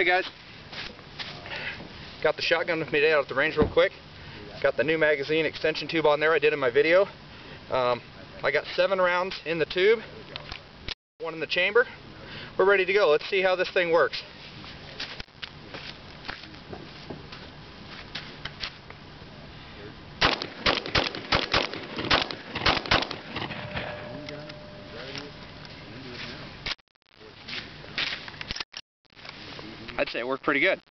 Hey guys, got the shotgun with me today out at the range real quick. Got the new magazine extension tube on there I did in my video. I got 7 rounds in the tube, 1 in the chamber. We're ready to go. Let's see how this thing works. I'd say it worked pretty good.